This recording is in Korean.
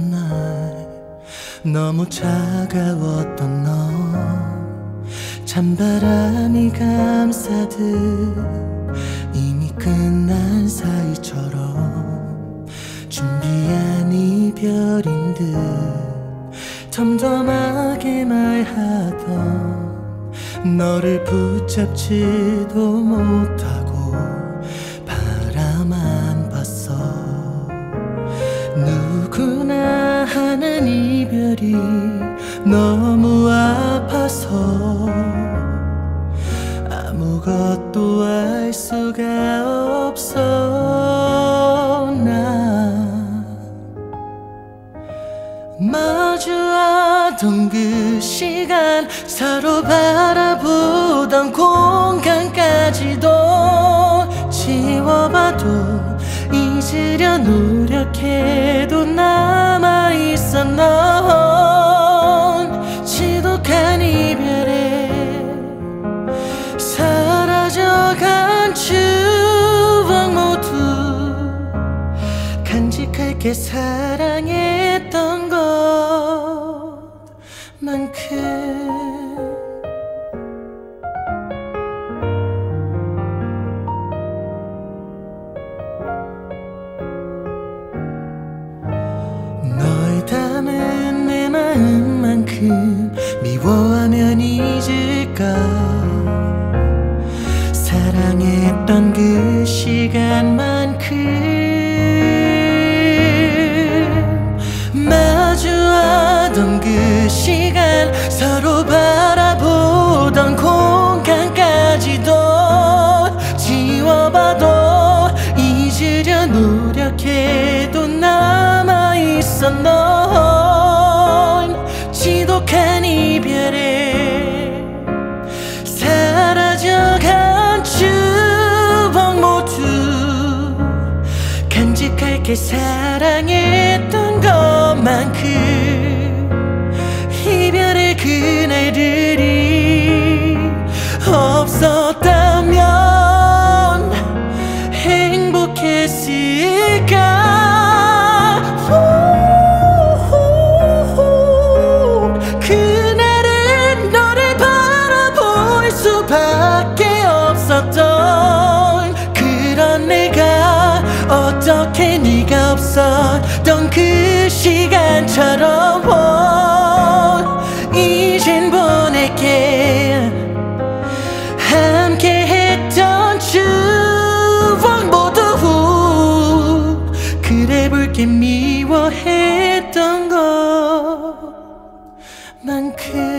날 너무 차가웠던 너 찬바람이 감싸듯 이미 끝난 사이처럼 준비한 이별인 듯 덤덤하게 말하던 너를 붙잡지도 못하고 바라만 봤어. 누구나 하는 이별이 너무 아파서 아무것도 알 수가 없어. 나 마주하던 그 시간 서로 바라보던 공간까지도 지워봐도 잊으려 노력해도 남아있어. 넌 지독한 이별에 사라져간 추억 모두 간직할게. 사랑했던 것만큼. 널 담은 내 마음만큼 미워하면 잊을까. 사랑했던 그 시간만큼 마주하던 그 시간 서로 바라보던 공간까지도 지워봐도 잊으려 노력해도 남아있어. 넌 지독한 이별에 사라져간 추억 모두 간직할게. 사랑했던 것만큼. 이별의 그날들이 없었다면 행복했을까. 그날은 너를 바라볼 수밖에 없었던 그런 내가 어떻게 네가 없었던 그 시간처럼 이젠 보낼게. 함께했던 추억 모두 그래볼게. 미워했던 것만큼.